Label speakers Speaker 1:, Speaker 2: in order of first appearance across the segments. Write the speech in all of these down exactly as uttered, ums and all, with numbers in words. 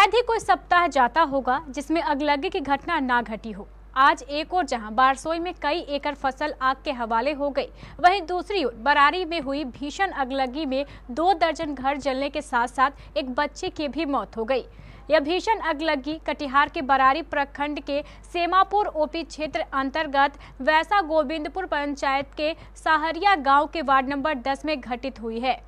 Speaker 1: शायद ही कोई सप्ताह जाता होगा जिसमें अगलगी की घटना ना घटी हो। आज एक और जहां बारसोई में कई एकड़ फसल आग के हवाले हो गई, वहीं दूसरी ओर बरारी में हुई भीषण अगलगी में दो दर्जन घर जलने के साथ साथ एक बच्चे की भी मौत हो गई। यह भीषण अगलगी कटिहार के बरारी प्रखंड के सेमापुर ओपी क्षेत्र अंतर्गत वैसा गोविंदपुर पंचायत के सहरिया गांव के वार्ड नंबर दस में घटित हुई है।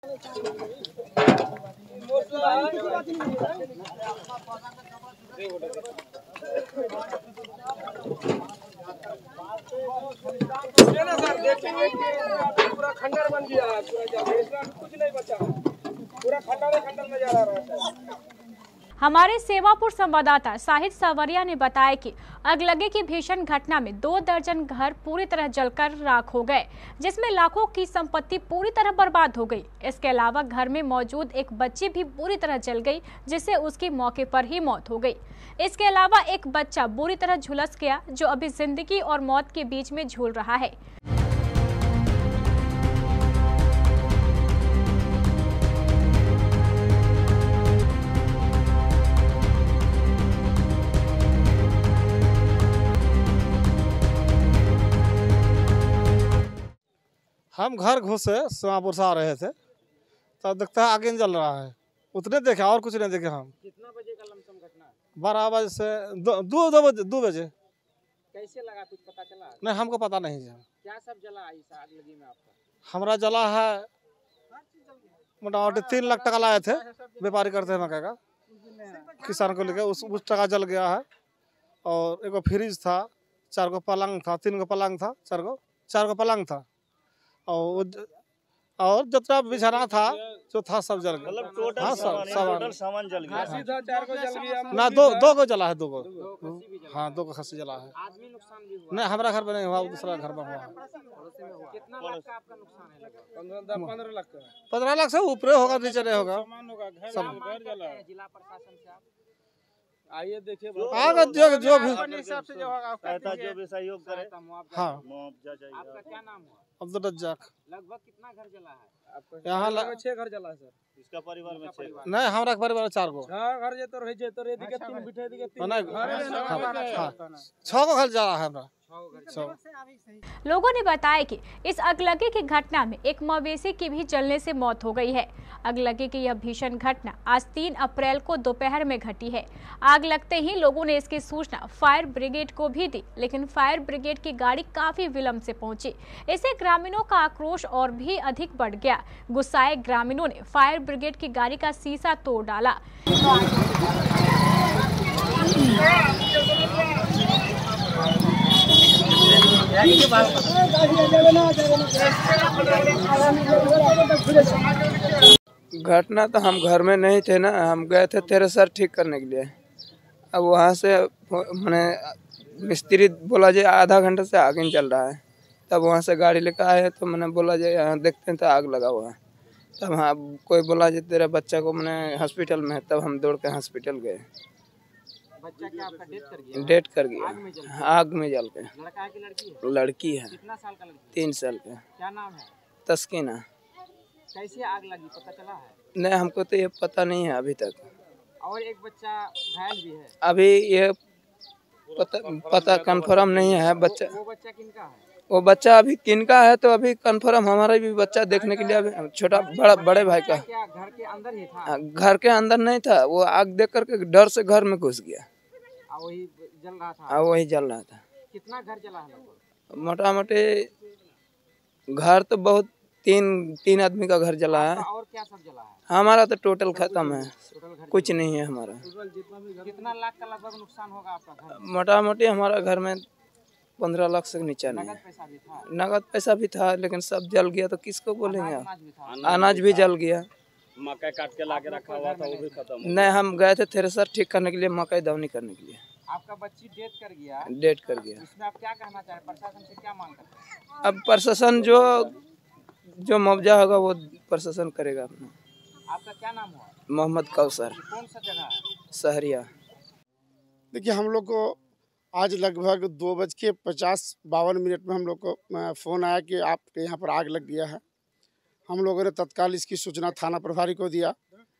Speaker 2: पूरा खंडर बन गया है, कुछ नहीं बचा, पूरा खंडर खंडर में जा रहा है।
Speaker 1: हमारे सेवापुर संवाददाता साहिद सावरिया ने बताया कि अगलगी की भीषण घटना में दो दर्जन घर पूरी तरह जलकर राख हो गए, जिसमें लाखों की संपत्ति पूरी तरह बर्बाद हो गई। इसके अलावा घर में मौजूद एक बच्ची भी पूरी तरह जल गई, जिससे उसकी मौके पर ही मौत हो गई। इसके अलावा एक बच्चा बुरी तरह झुलस गया, जो अभी जिंदगी और मौत के बीच में झूल रहा है।
Speaker 3: हम घर घुसे सेमापुर से आ रहे थे, तब देखता है आगे जल रहा है। उतने देखे और कुछ नहीं देखे। हम
Speaker 2: कितना बजे का लमसम घटना?
Speaker 3: बारह बजे से दो दो दो बजे दो बजे
Speaker 2: कैसे लगा, कुछ पता चला?
Speaker 3: नहीं, हमको पता नहीं है।
Speaker 2: क्या सब जला इस आग लगी में आपका?
Speaker 3: हमारा जला है मोटामोटी तीन लाख टका लाए थे, व्यापारी करते हैं मकई का, किसान को लेकर उस उस टका जल गया है। और एक फ्रिज था, चार गो पलंग था, तीन गो पलंग था, चार गो चार गो पलंग था, और और जितना बिछाना था जो था सब जल गया।
Speaker 4: मतलब टोटल
Speaker 3: हाँ,
Speaker 4: सामान,
Speaker 3: सामान
Speaker 4: टोटल सामान जल गया।
Speaker 2: खस्सी था, चार को जल गया
Speaker 3: ना, दो दो को जला है, दो को। हाँ, दो को खस्सी जला है।
Speaker 2: आदमी नुकसान भी हुआ?
Speaker 3: नहीं, हमारा घर में नहीं हुआ, दूसरा घर में हुआ।
Speaker 2: कितना लाख का आपका नुकसान है? लगभग पंद्रह लाख का।
Speaker 3: पंद्रह लाख से ऊपर होगा, नीचे नहीं होगा।
Speaker 2: सामान होगा, घर घर जला है। जिला प्रशासन से आप आइए, देखिए
Speaker 3: आगे जो जो भी
Speaker 2: हिसाब से जो होगा
Speaker 4: सहायता जो भी सहयोग करे।
Speaker 3: हाँ।
Speaker 4: मुआवजा चाहिए।
Speaker 2: आपका क्या नाम हुआ?
Speaker 3: अब्दुल रज्जाक।
Speaker 2: लगभग कितना घर जला है आपका?
Speaker 3: यहाँ
Speaker 2: लगभग छह घर जला है सर।
Speaker 4: इसका परिवार में छह।
Speaker 3: नहीं, हमारा परिवार चार गो।
Speaker 2: हाँ, घर जे तो रह जे तो रे दिखे तीन बिठे दिखे तीन।
Speaker 3: नहीं,
Speaker 2: घर में ना
Speaker 3: हाँ,
Speaker 2: बारह
Speaker 3: हाँ।
Speaker 2: छह ना।
Speaker 3: छह को घर जला है हमारा।
Speaker 1: लोगों ने बताया कि इस अगलगी की घटना में एक मवेशी की भी जलने से मौत हो गई है। अगलगी की यह भीषण घटना आज तीन अप्रैल को दोपहर में घटी है। आग लगते ही लोगों ने इसकी सूचना फायर ब्रिगेड को भी दी, लेकिन फायर ब्रिगेड की गाड़ी काफी विलंब से पहुंची। इससे ग्रामीणों का आक्रोश और भी अधिक बढ़ गया। गुस्साए ग्रामीणों ने फायर ब्रिगेड की गाड़ी का शीशा तोड़ डाला।
Speaker 5: घटना तो हम घर में नहीं थे ना, हम गए थे थ्रेसर ठीक करने के लिए। अब वहाँ से मैंने मिस्त्री बोला जी आधा घंटे से आग नहीं चल रहा है। तब वहाँ से गाड़ी लेकर आए तो मैंने बोला जी यहाँ देखते हैं तो आग लगा हुआ है। तब हाँ, कोई बोला जी तेरे बच्चा को मैंने हॉस्पिटल में है। तब हम दौड़ के हॉस्पिटल गए।
Speaker 2: बच्चा क्या आपका डेथ कर गया?
Speaker 5: डेथ कर गया, आग में जल के।
Speaker 2: लड़का है कि लड़की है?
Speaker 5: लड़की है।
Speaker 2: कितना साल का लड़की?
Speaker 5: तीन साल का।
Speaker 2: क्या नाम है?
Speaker 5: तस्कीना।
Speaker 2: कैसे आग लगी, पता चला है?
Speaker 5: नहीं, हमको तो ये पता नहीं है अभी तक।
Speaker 2: और एक बच्चा घायल भी है?
Speaker 5: अभी ये पता पता कंफर्म नहीं है। बच्चा
Speaker 2: वो बच्चा किनका है?
Speaker 5: वो बच्चा अभी किनका है तो अभी कंफर्म, हमारा भी बच्चा देखने के लिए अभी छोटा बड़ा बड़े भाई का।
Speaker 2: क्या घर के अंदर ही था?
Speaker 5: घर के अंदर नहीं था, वो आग देख करके डर से घर में घुस गया।
Speaker 2: आ, वही जल रहा था?
Speaker 5: हाँ, वही जल रहा था।
Speaker 2: कितना घर जला है लगभग?
Speaker 5: मोटा मोटी घर तो बहुत तीन तीन आदमी का घर जला है।
Speaker 2: और क्या सब जला है?
Speaker 5: हमारा तो टोटल खत्म है,
Speaker 2: टोटल घर
Speaker 5: कुछ नहीं है हमारा।
Speaker 2: कितना लाख का लगभग नुकसान होगा आपका घर?
Speaker 5: मोटा मोटी हमारा घर में पंद्रह लाख से नीचे नहीं
Speaker 2: नगद
Speaker 5: है।
Speaker 2: पैसा भी था?
Speaker 5: नगद पैसा भी था, लेकिन सब जल गया तो किसको बोलेंगे आप।
Speaker 2: अनाज भी था?
Speaker 5: अनाज भी जल गया।
Speaker 4: मकई काट के लाके रखा हुआ था, वो भी खत्म।
Speaker 5: नहीं, हम गए थे थ्रेसर ठीक करने के लिए, मकई दवनी करने के लिए।
Speaker 2: आपका बच्ची डेथ कर गया,
Speaker 5: डेट कर गया।
Speaker 2: इसमें आप क्या कहना चाहें? प्रशासन से क्या मांग करते हैं?
Speaker 5: अब प्रशासन जो जो मुआवजा होगा वो प्रशासन करेगा अपना।
Speaker 2: आपका क्या नाम हुआ?
Speaker 5: मोहम्मद कौसर।
Speaker 2: कौन सा जगह है?
Speaker 5: सहरिया।
Speaker 6: देखिए, हम लोग को आज लगभग दो बज के पचास बावन मिनट में हम लोग को फ़ोन आया कि आपके यहाँ पर आग लग गया है। हम लोगों ने तत्काल इसकी सूचना थाना प्रभारी को दिया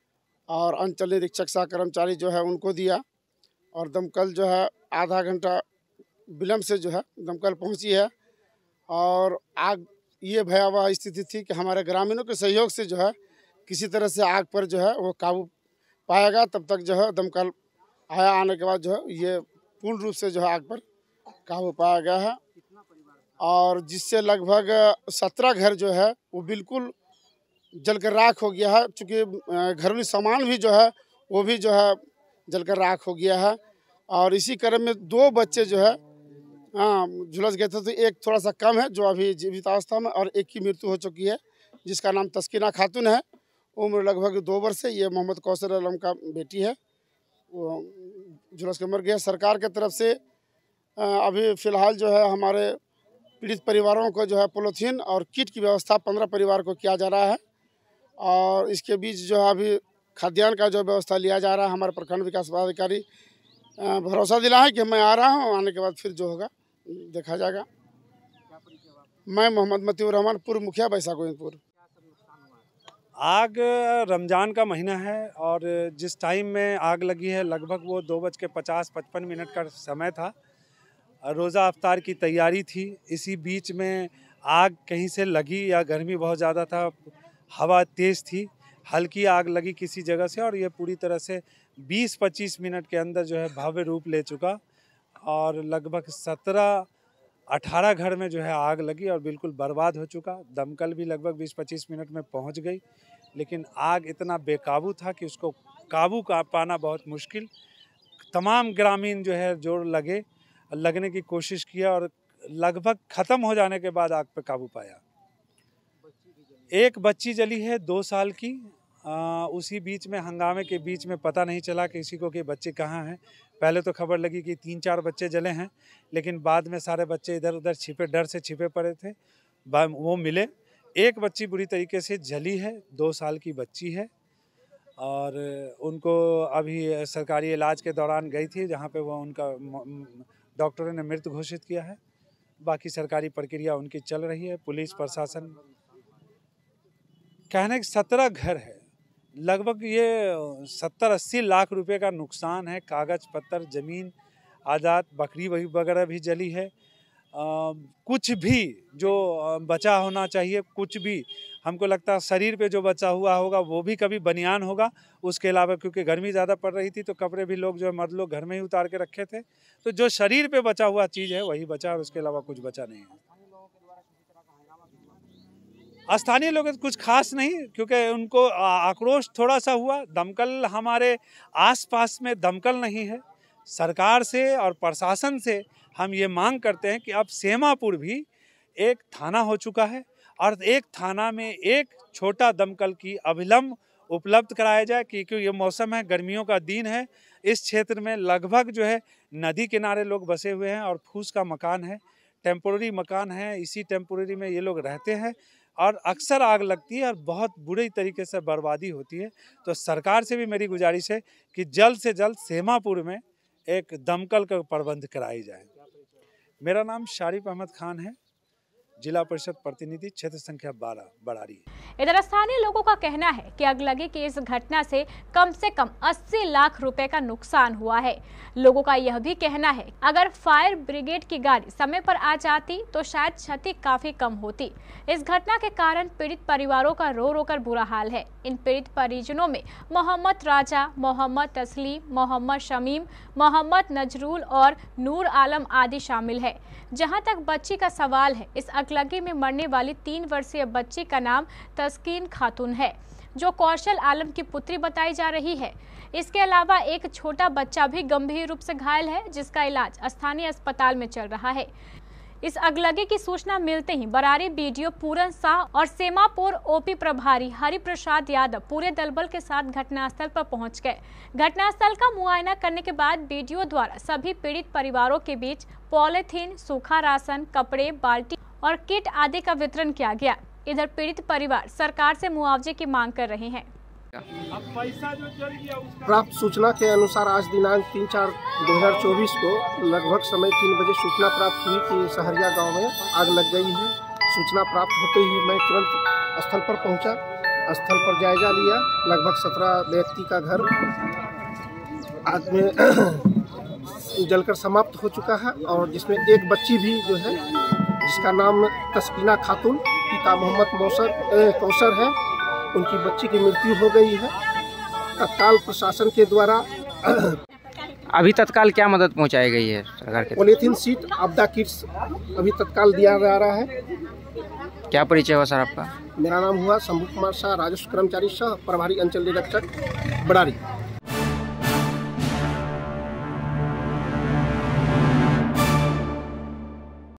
Speaker 6: और अंचल निरीक्षक सह कर्मचारी जो है उनको दिया, और दमकल जो है आधा घंटा विलम्ब से जो है दमकल पहुंची है। और आग ये भयावह स्थिति थी कि हमारे ग्रामीणों के सहयोग से जो है किसी तरह से आग पर जो है वो काबू पाएगा। तब तक जो है दमकल आया, आने के बाद जो है ये पूर्ण रूप से जो है आग पर काबू पाया गया है, और जिससे लगभग सत्रह घर जो है वो बिल्कुल जलकर राख हो गया है। चूँकि घरेलू सामान भी जो है वो भी जो है जलकर राख हो गया है। और इसी क्रम में दो बच्चे जो है हाँ झुलस गए थे, तो एक थोड़ा सा कम है जो अभी जीवितावस्था में, और एक की मृत्यु हो चुकी है जिसका नाम तस्कीना खातून है, उम्र लगभग दो वर्ष है। ये मोहम्मद कौसर आलम का बेटी है, वो झुलस के मर गया। सरकार की तरफ से अभी फ़िलहाल जो है हमारे पीड़ित परिवारों को जो है पॉलीथीन और किट की व्यवस्था पंद्रह परिवार को किया जा रहा है, और इसके बीच जो है अभी खाद्यान्न का जो व्यवस्था लिया जा रहा है। हमारे प्रखंड विकास पदाधिकारी भरोसा दिला है कि मैं आ रहा हूँ, आने के बाद फिर जो होगा देखा जाएगा। मैं मोहम्मद मतीउर रहमान, पूर्व मुखिया बैसा गोविंदपुर।
Speaker 7: आग रमज़ान का महीना है और जिस टाइम में आग लगी है लगभग वो दो बज के पचास पचपन मिनट का समय था। रोज़ा अफ्तार की तैयारी थी। इसी बीच में आग कहीं से लगी या गर्मी बहुत ज़्यादा था, हवा तेज़ थी, हल्की आग लगी किसी जगह से, और ये पूरी तरह से बीस पच्चीस मिनट के अंदर जो है भव्य रूप ले चुका, और लगभग सत्रह अठारह घर में जो है आग लगी और बिल्कुल बर्बाद हो चुका। दमकल भी लगभग बीस पच्चीस मिनट में पहुंच गई, लेकिन आग इतना बेकाबू था कि उसको काबू का पाना बहुत मुश्किल। तमाम ग्रामीण जो है जोर लगे, लगने की कोशिश किया, और लगभग ख़त्म हो जाने के बाद आग पे काबू पाया। एक बच्ची जली है दो साल की। आ, उसी बीच में हंगामे के बीच में पता नहीं चला किसी को कि बच्चे कहाँ हैं। पहले तो खबर लगी कि तीन चार बच्चे जले हैं, लेकिन बाद में सारे बच्चे इधर उधर छिपे, डर से छिपे पड़े थे, वो मिले। एक बच्ची बुरी तरीके से जली है, दो साल की बच्ची है, और उनको अभी सरकारी इलाज के दौरान गई थी जहाँ पे वो उनका डॉक्टरों ने मृत घोषित किया है। बाकी सरकारी प्रक्रिया उनकी चल रही है। पुलिस प्रशासन कहने के सत्रह घर है, लगभग ये सत्तर अस्सी लाख रुपए का नुकसान है। कागज़ पत्तर, ज़मीन, आजाद, बकरी वही वगैरह भी जली है। आ, कुछ भी जो बचा होना चाहिए, कुछ भी हमको लगता है शरीर पे जो बचा हुआ होगा वो भी कभी बनियान होगा। उसके अलावा क्योंकि गर्मी ज़्यादा पड़ रही थी तो कपड़े भी लोग जो है मर्द लोग घर में ही उतार के रखे थे, तो जो शरीर पे बचा हुआ चीज़ है वही बचा, और उसके अलावा कुछ बचा नहीं है। स्थानीय लोग कुछ खास नहीं, क्योंकि उनको आक्रोश थोड़ा सा हुआ। दमकल हमारे आसपास में दमकल नहीं है। सरकार से और प्रशासन से हम ये मांग करते हैं कि अब सेमापुर भी एक थाना हो चुका है, और एक थाना में एक छोटा दमकल की अविलंब उपलब्ध कराया जाए, क्योंकि ये मौसम है, गर्मियों का दिन है। इस क्षेत्र में लगभग जो है नदी किनारे लोग बसे हुए हैं, और फूस का मकान है, टेम्पोररी मकान है। इसी टेम्पोररी में ये लोग रहते हैं, और अक्सर आग लगती है और बहुत बुरी तरीके से बर्बादी होती है। तो सरकार से भी मेरी गुजारिश है कि जल्द से जल्द सेमापुर में एक दमकल का प्रबंध कराई जाए। मेरा नाम शारिफ अहमद खान है, जिला परिषद प्रतिनिधि, क्षेत्र संख्या बारह, बड़ारी।
Speaker 1: इधर स्थानीय लोगों का कहना है कि अगलगी की इस घटना से कम से कम अस्सी लाख रुपए का नुकसान हुआ है। लोगों का यह भी कहना है अगर फायर ब्रिगेड की गाड़ी समय पर आ जाती तो शायद क्षति काफी कम होती। इस घटना के कारण पीड़ित परिवारों का रो रो कर बुरा हाल है। इन पीड़ित परिजनों में मोहम्मद राजा, मोहम्मद तस्लीम, मोहम्मद शमीम, मोहम्मद नजरुल और नूर आलम आदि शामिल है। जहां तक बच्ची का सवाल है, इस अगलगी में मरने वाली तीन वर्षीय बच्ची का नाम तस्कीन खातून है, जो कौशल आलम की पुत्री बताई जा रही है। इसके अलावा एक छोटा बच्चा भी गंभीर रूप से घायल है, जिसका इलाज स्थानीय अस्पताल में चल रहा है। इस अगलगी की सूचना मिलते ही बरारी बीडीओ पूरन शाह और सेमापुर ओपी प्रभारी हरि प्रसाद यादव पूरे दलबल के साथ घटनास्थल पर पहुंच गए। घटनास्थल का मुआयना करने के बाद बीडीओ द्वारा सभी पीड़ित परिवारों के बीच पॉलीथीन, सूखा राशन, कपड़े, बाल्टी और किट आदि का वितरण किया गया। इधर पीड़ित परिवार सरकार से मुआवजे की मांग कर रहे हैं।
Speaker 8: प्राप्त सूचना के अनुसार आज दिनांक तीन चार दो हजार चौबीस को लगभग समय तीन बजे सूचना प्राप्त हुई कि सहरिया गांव में आग लग गई है। सूचना प्राप्त होते ही मैं तुरंत स्थल पर पहुंचा स्थल पर जायजा लिया। लगभग सत्रह व्यक्ति का घर आग में जलकर समाप्त हो चुका है और जिसमें एक बच्ची भी जो है जिसका नाम तस्कीना खातून पिता मोहम्मद मौसर कौसर है, उनकी बच्ची की मृत्यु हो गई है। तत्काल प्रशासन के द्वारा
Speaker 9: अभी तत्काल क्या मदद पहुंचाई गई है सरकार के?
Speaker 8: पॉलीथीन सीट, आपदा किट्स अभी तत्काल दिया जा रहा है।
Speaker 9: क्या परिचय हुआ सर आपका?
Speaker 8: मेरा नाम हुआ शंभू कुमार शाह, राजस्व कर्मचारी सह प्रभारी अंचल निरीक्षक बड़ारी।